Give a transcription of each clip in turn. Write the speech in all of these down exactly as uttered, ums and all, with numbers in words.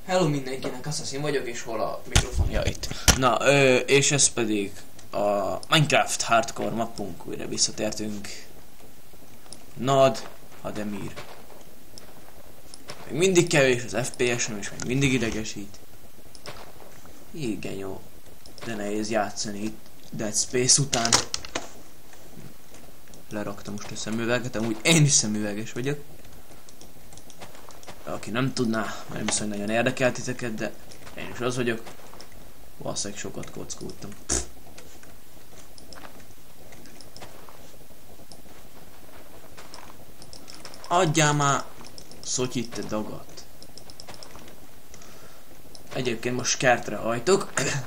Hello mindenkinek, Assassin vagyok, és hol a mikrofonja itt. Na, ö, és ez pedig a Minecraft Hardcore mappunk, újra visszatértünk. Nad Hademir. Még mindig kevés az ef pé es-em, és még mindig idegesít. Igen jó, de nehéz játszani itt Dead Space után. Leraktam most a szemüveget, amúgy én is szemüveges vagyok. Aki nem tudná, nem hiszem, hogy nagyon érdekel titeket, de én is az vagyok. Valószínűleg sokat kockultam. Adjál már szotyit, te dagat. Egyébként most kertre hajtok.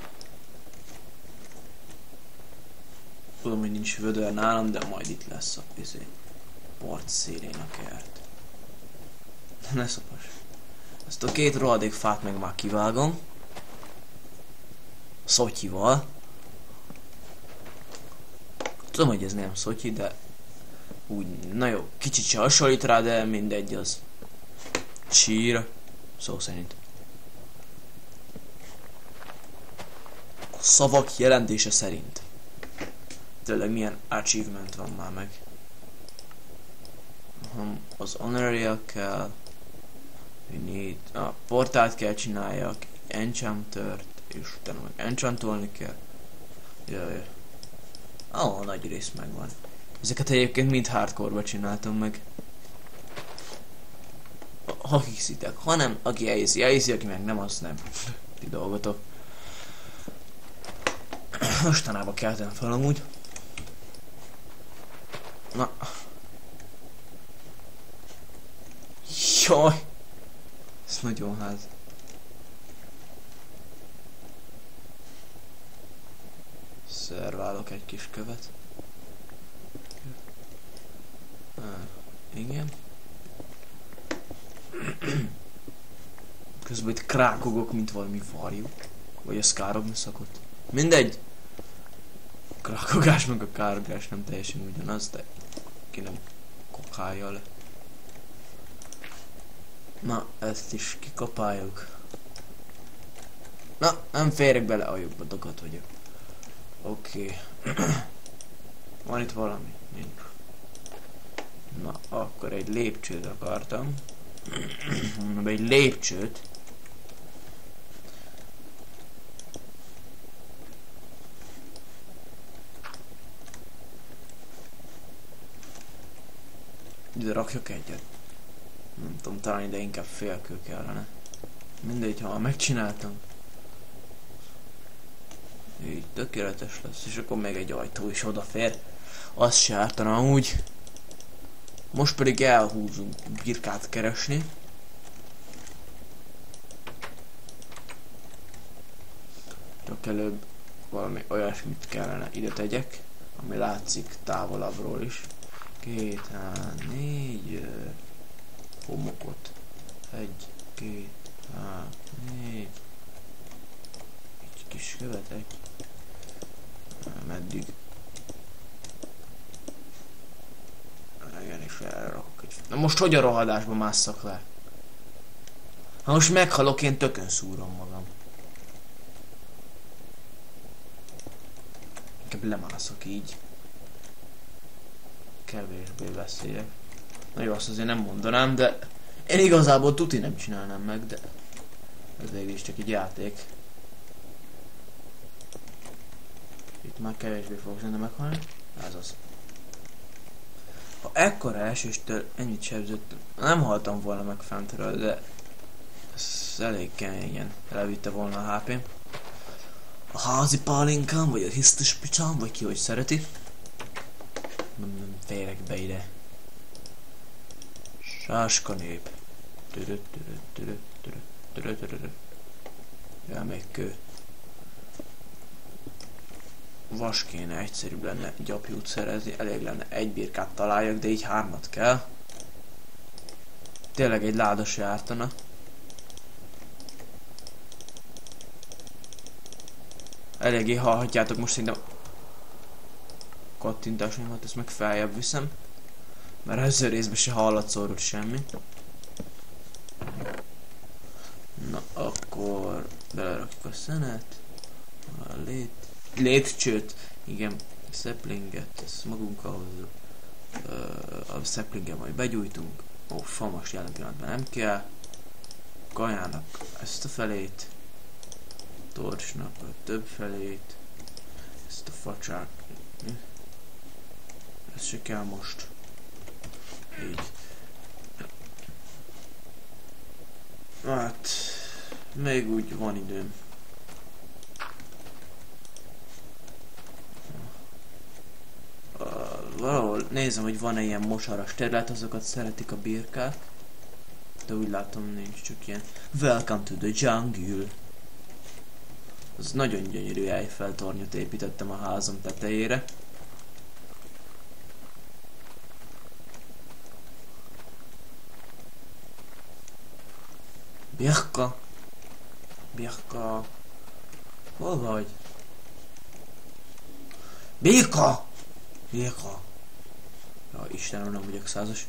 Tudom, hogy nincs vödör nálam, de majd itt lesz a izé, part szélén a kert. Ne szopas. Ezt a két rohadék fát meg már kivágom. Szotyival. Tudom, hogy ez nem szotyi, de úgy, na jó, kicsit se hasonlít rá, de mindegy az. Csír. Szó szerint. A szavak jelentése szerint. Tényleg milyen achievement van már meg. Az honorary kell. We need, a portált kell csináljak, enchantert, és utána meg enchantolni kell. Jaj. Ó, nagy rész megvan. Ezeket egyébként mind hardcore-ba csináltam meg. Ha hiszitek, hanem aki elhiszi, elhiszi, aki meg nem, az nem. Ti dolgotok. Mostanában keltem fel amúgy. Na. Jaj. Ez nagyon ház. Szerválok egy kis követ. Ah, igen. Közben itt krákogok, mint valami varjú. Vagy a szkárogni szakott. Mindegy. A krákogás meg a károgás nem teljesen ugyanaz, de ki nem kokálja le. Na, ezt is kikapáljuk. Na, nem férek bele a lyukba, dagat vagyok. Oké. Okay. Van itt valami? Nincs. Na, akkor egy lépcsőt akartam. Mondom, egy lépcsőt. Ide rakjak egyet. Nem tudom, talán ide inkább félkő kellene. Mindegy, ha megcsináltam. Így tökéletes lesz, és akkor még egy ajtó is odafér. Az se ártana úgy. Most pedig elhúzunk birkát keresni. Csak előbb valami olyasmit kellene ide tegyek, ami látszik távolabbról is. Két, há, négy... homokot. Egy, két, há, négy. Egy kis követ, egy. Meddig? Igen, és elrakok egy. Na most hogy a rohadásba másszak le? Ha most meghalok, én tökön szúrom magam. Inkább lemászok így. Kevésbé beszéljek. Na jó, azt azért nem mondanám, de én igazából tuti nem csinálnám meg, de ez végül is csak egy játék. Itt már kevésbé fogok szerintem meghalni. Ez az. Ha ekkora eséstől ennyit sebződtem, nem haltam volna meg fentről, de ez elég keményen elvitte volna a há pém. A házi pálinkám, vagy a hisztis picsám, vagy ki hogy szereti. Nem, nem férek be ide. Sáska nép. Ja, még kő. Vas kéne, egyszerűbb lenne gyapjút szerezni, elég lenne egy birkát találjak, de így hármat kell. Tényleg egy láda se ártana. Eléggé hallhatjátok most szerintem kattintásaimat, ezt meg feljebb viszem. Mert ezzel részben se hallatszódott semmi. Na, akkor belerakjuk a szenet, a lét, létcsőt, igen, a szeplinget, ezt magunkkal hozzuk, a szeplinget majd begyújtunk, ó, fa most jelen pillanatban nem kell, kajának ezt a felét, torcsnak a több felét, ezt a facsák, ez se kell most, így. Hát, még úgy van időm. Uh, valahol nézem, hogy van-e ilyen mosaras terület, azokat szeretik a birkák. De úgy látom, nincs, csak ilyen Welcome to the jungle. Az nagyon gyönyörű Eiffel tornyot építettem a házam tetejére. Birka! Birka! Hol vagy? Birka! Birka! Ja, Istenem, nem vagyok százas.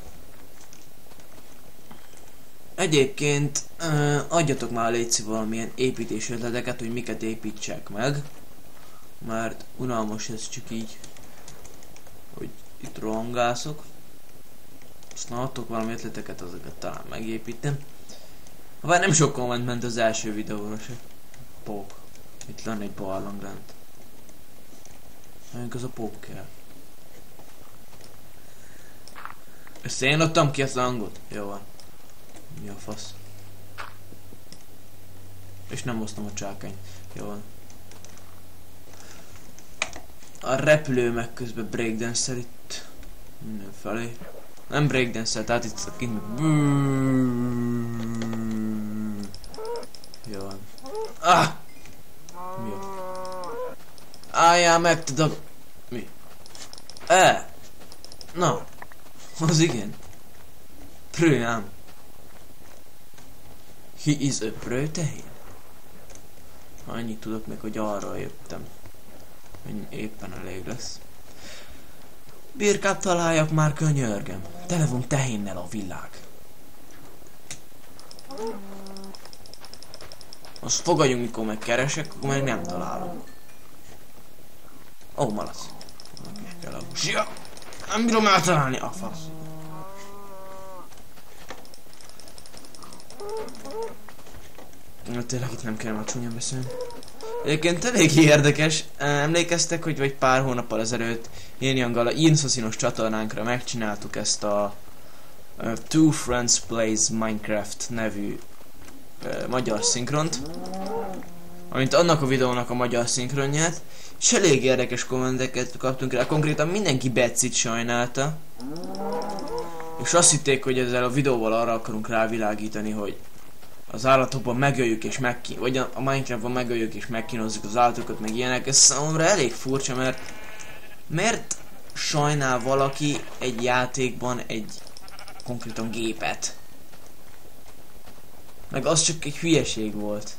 Egyébként uh, adjatok már létszi valamilyen építési ötleteket, hogy miket építsek meg. Mert unalmas ez csak így, hogy itt rohangászok. Aztán adtok valami ötleteket, azokat talán megépítem. Bár nem sok komment ment az első videóra se. Pók. Itt lenne egy barlang lent. Melyik az a pók kell. Ezt én adtam ki ezt a hangot? Jó van. Mi a fasz? És nem hoztam a csákányt. Jó van. A repülő meg közben breakdance-el itt. Mindenfelé. Nem breakdance-el, tehát itt kint. Jó van. Ah! Mi a? Álljál meg, tudom. Mi? E! Na! Az igen. Prőám. He is a prőtehén. Annyit tudok meg, hogy arra jöttem. Éppen elég lesz. Birkát találjak már, könyörgöm. Tele van tehénnel a világ. Azt fogadjunk, mikor megkeresek, akkor meg nem találom. Ó, oh, malac. Meg kell a busia. Nem bírom eltalálni a fasz. Na, tényleg itt nem kell már csúnyan beszélni. Egyébként eléggé érdekes. Emlékeztek, hogy vagy pár hónappal ezelőtt én Janggal a Insosinos csatornánkra megcsináltuk ezt a uh, Two Friends Plays Minecraft nevű uh, magyar szinkront. Amint annak a videónak a magyar szinkronját. És elég érdekes kommenteket kaptunk rá. Konkrétan mindenki Betsit sajnálta. És azt hitték, hogy ezzel a videóval arra akarunk rávilágítani, hogy az állatokban megöljük és megkín... vagy a Minecraftban megöljük és megkínozzuk az állatokat, meg ilyenek. Ez számomra elég furcsa, mert miért sajnál valaki egy játékban egy konkrétan gépet? Meg az csak egy hülyeség volt.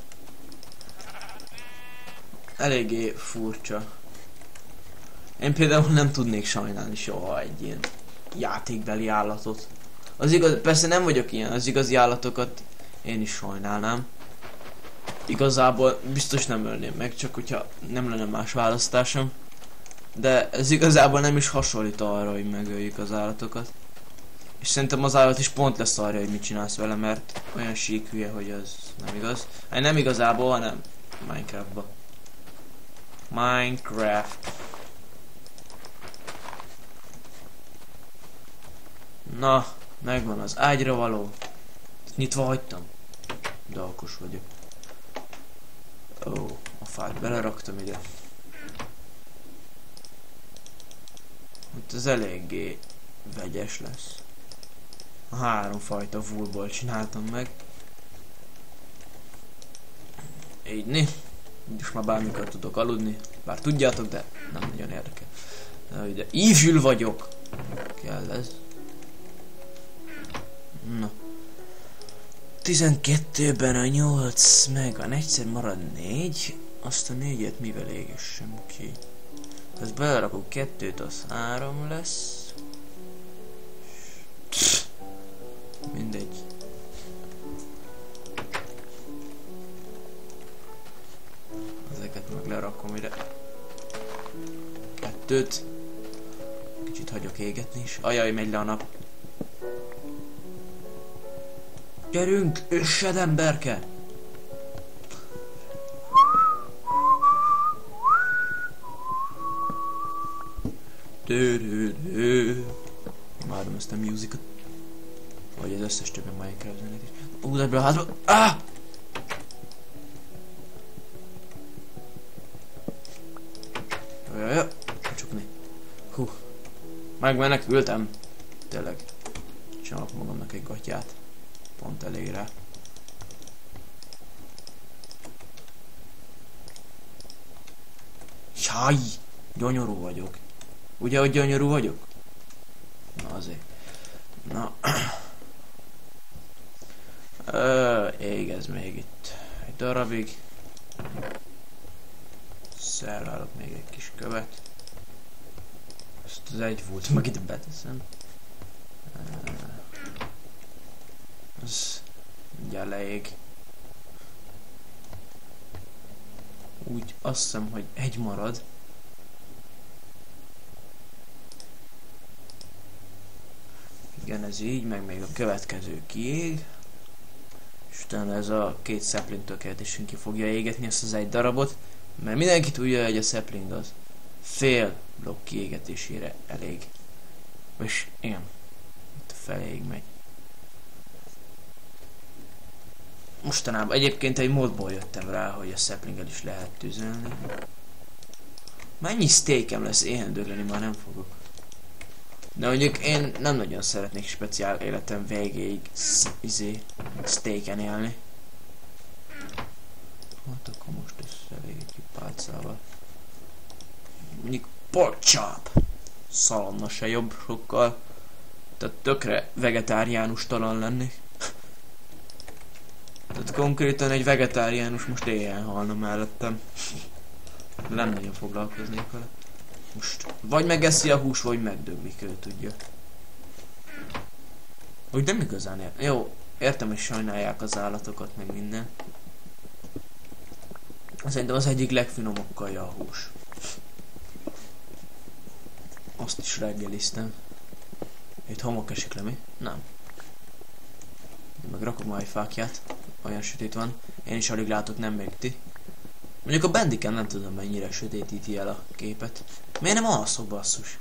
Eléggé furcsa. Én például nem tudnék sajnálni soha egy ilyen játékbeli állatot. Az igaz, persze nem vagyok ilyen, az igazi állatokat én is sajnálnám. Igazából biztos nem ölném meg, csak hogyha nem lenne más választásom. De ez igazából nem is hasonlít arra, hogy megöljük az állatokat. És szerintem az állat is pont lesz arra, hogy mit csinálsz vele, mert olyan sík hülye, hogy az nem igaz. Hát nem igazából, hanem Minecraftba. Minecraft. Na, megvan az ágyra való. Nyitva hagytam. De okos vagyok. Ó, a fát beleraktam ide. Itt az eléggé vegyes lesz. A háromfajta woolból csináltam meg. Így né. És már bármikor tudok aludni. Bár tudjátok, de nem nagyon érdekel. De ide evil vagyok. Kell ez. Na. tizenkettőben a nyolc meg a egyszer marad négy. Azt a négyet mivel égessem ki? Ezt belerakok kettőt, az három lesz. Pff, mindegy. kettőt. Kicsit hagyok égetni is. Ajaj, megy le a nap. Gyerünk, össed emberke! Imádom ezt a musicot. Vagy az összes többi Minecraft zenét is. Ú, de ebből a házba... Ah! Jajajaj, csukni. Hú. Megmenekültem. Tényleg. Csinálok magamnak egy gatyát. Pont elég rá. Jaj! Gyönyörű vagyok. Ugye, hogy gyönyörű vagyok? Na azért. Na. Ö, égez még itt egy darabig. Szerválok még egy kis követ. Ezt az egy volt, meg itt beteszem. Ez mindjárt leég. Úgy azt hiszem, hogy egy marad. Igen, ez így, meg még a következő kiég. És utána ez a két sapling tökéletesen ki fogja égetni ezt az egy darabot. Mert mindenki tudja, hogy a sapling az fél blokk kiégetésére elég. És igen, itt a feléig megy. Mostanában egyébként egy modból jöttem rá, hogy a saplinggel is lehet tüzelni. Mennyi steakem lesz, éhen dögleni már nem fogok. De mondjuk én nem nagyon szeretnék speciál életem végéig izé steaken élni. Hát akkor most összevégetjük pálcával. Mondjuk pork chop! Szalonna se jobb sokkal. Tehát tökre vegetáriánus talan lennék. Tehát konkrétan egy vegetáriánus most éjjel halna mellettem. Nem nagyon foglalkoznék vele. Most vagy megeszi a hús, vagy megdöglik, ő tudja. Úgy nem igazán ér. Jó, értem, hogy sajnálják az állatokat, meg minden. Szerintem az egyik legfinomabb kaja a hús. Azt is reggeliztem. Itt homok esik le, mi? Nem. Meg rakom majd fákját. Olyan sötét van. Én is alig látok, nem még ti. Mondjuk a Bandicam nem tudom mennyire sötétíti el a képet. Miért nem alszok, basszus?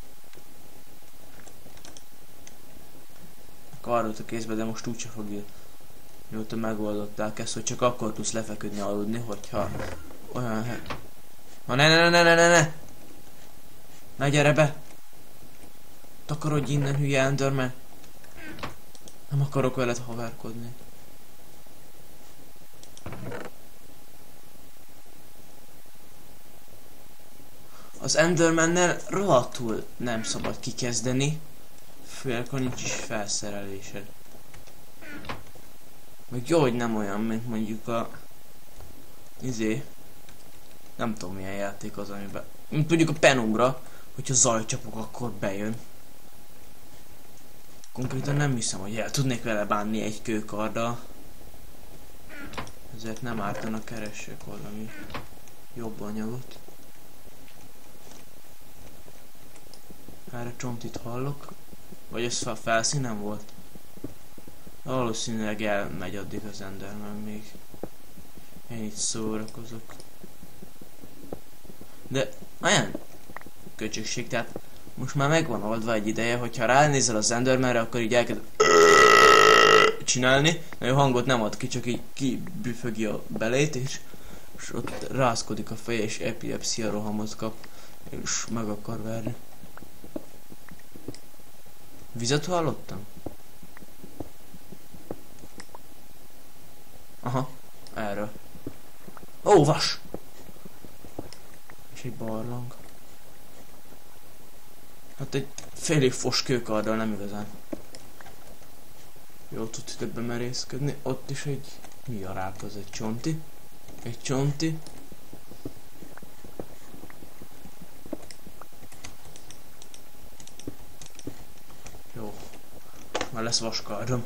Karrot a kézbe, de most úgyse fogja. Mióta megoldották ezt, hogy csak akkor tudsz lefeküdni, aludni, hogyha olyan hely... Ha ne ne ne ne ne ne! Ne gyere be! Takarodj innen, hülye Enderman! Nem akarok veled haverkodni. Az Endermannel rohadtul nem szabad kikezdeni, főleg akkor nincs is felszerelésed. Meg jó, hogy nem olyan, mint mondjuk a... Izé... Nem tudom milyen játék az, amiben... Mint mondjuk a Penumbra, hogyha zajcsapok, akkor bejön. Konkrétan nem hiszem, hogy el tudnék vele bánni egy kőkarddal. Ezért nem ártana, keressek valami jobb anyagot. Erre csontit hallok. Vagy ez a felszínen volt? Valószínűleg elmegy addig az Enderman még. Én itt szórakozok. De olyan köcsökség, tehát most már megvan oldva egy ideje, hogyha ránézel az Endermanre, akkor így elkezd csinálni, mert a hangot nem ad ki, csak így kibüfögi a belét, és, és ott rázkodik a feje, és epilepsia rohamot kap, és meg akar verni. Vizet hallottam? Aha, erről. Ó, vas! És egy barlang. Hát egy félig fos kőkarddal nem igazán. Jól tudsz ide bemerészkedni. Ott is egy... Mi a rák az? Egy csonti? Egy csonti. Jó. Már lesz vaskardom.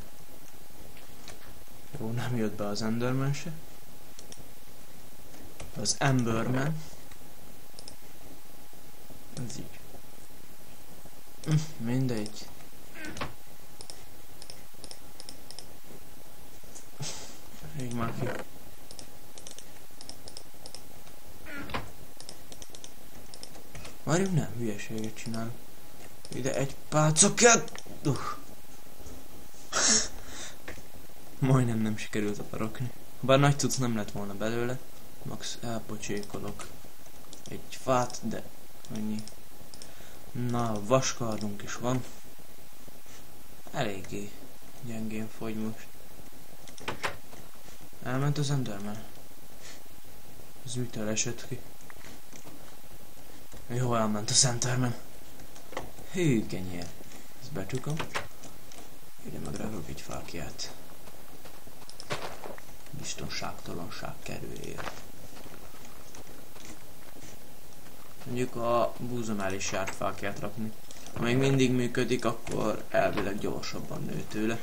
Jó, nem jött be az Enderman se. Az Emberman. Ez így. Hm, mindegy. Rég már ki. Várjunk, nem, hülyeséget csinál. Ide egy pálca kell. Uh. Majdnem nem sikerült aparokni. Bár nagy cucc nem lett volna belőle. Max elpocsékolok egy fát, de annyi. Na, vaskardunk is van. Eléggé gyengén fogy most. Elment az Enderman. Az mitől esett ki? Jó, elment az Enderman. Hű, kenyér. Ezt becsukom. Ide megrakok egy fákját. Biztonságtalanság kerüléért. Mondjuk a búzom el is járt fákját rakni. Ha még mindig működik, akkor elvileg gyorsabban nő tőle.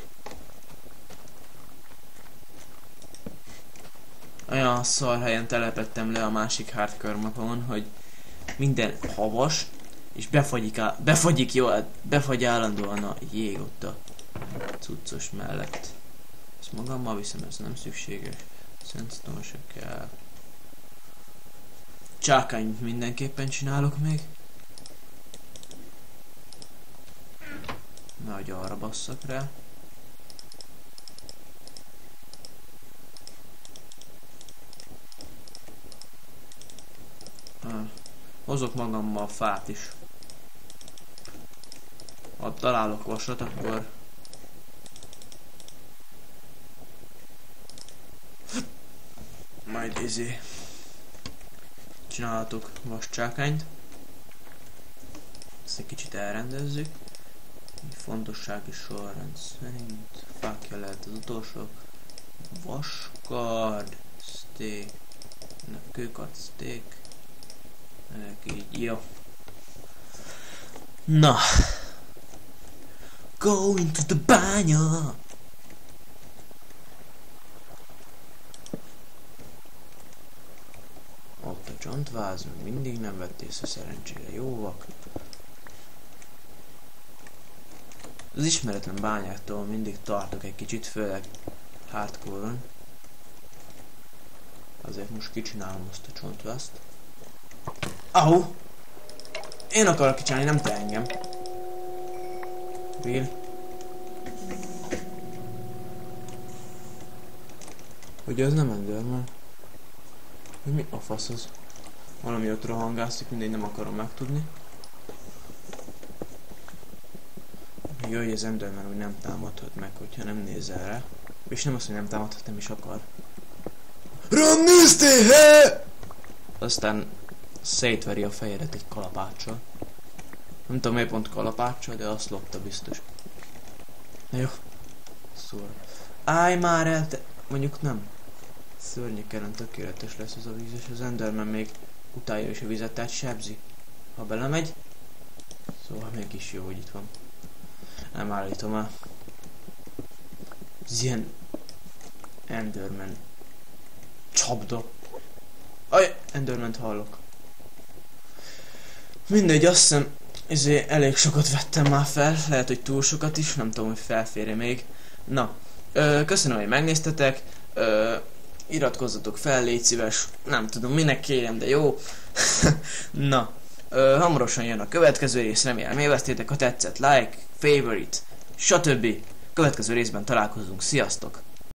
Olyan szar helyen telepettem le a másik hardcore mapon, hogy minden havas, és befagyik, á, befagyik jó, befagy állandóan a jég ott a cuccos mellett. Ezt magammal viszem, ez nem szükséges. Sandstone se kell. Csákányt mindenképpen csinálok még. Nehogy arra basszak rá. Ah, hozok magammal fát is. Ha találok vasat, akkor majd izé csinálhatok vascsákányt. Ezt egy kicsit elrendezzük. Fontossági sorrend szerint fákja lehet az utolsó. Vaskard, steak, kőkard, steak. Ennek így, jó. Na. Go into the bánya! Ott a csontváz, mindig nem vett észre, szerencsére jóvak. Az ismeretlen bányáktól mindig tartok egy kicsit, főleg hardcore-on. Azért most kicsinálom azt a csontvázt. Au! Én akarok kicsinálni, nem te engem. Bill. Ugye az nem Enderman? Mi a fasz az? Valami ott rohangászik, mindegy, nem akarom megtudni. Jó, hogy az Enderman úgy nem támadhat meg, hogyha nem nézel rá. És nem azt, hogy nem támadhat, nem is akar. Rám néztél, he! Aztán szétveri a fejedet egy kalapáccsal. Nem tudom miért pont kalapáccsal, de azt lopta biztos. Na jó. Szóval. Állj már el, te... Mondjuk nem. Szörnyekelen tökéletes lesz az a víz, és az Enderman még utálja is a vizet, tehát sebzi. Ha belemegy. Szóval mégis jó, hogy itt van. Nem állítom el. Ez ilyen Enderman csapda. Aj, Enderman-t hallok. Mindegy, azt hiszem, ezért elég sokat vettem már fel, lehet, hogy túl sokat is, nem tudom, hogy felfér-e még. Na, ö, köszönöm, hogy megnéztetek, ö, iratkozzatok fel, légy szíves, nem tudom, minek kérem, de jó. Na, ö, hamarosan jön a következő rész, remélem élveztétek, ha tetszett, like, favorite, stb. Következő részben találkozunk, sziasztok!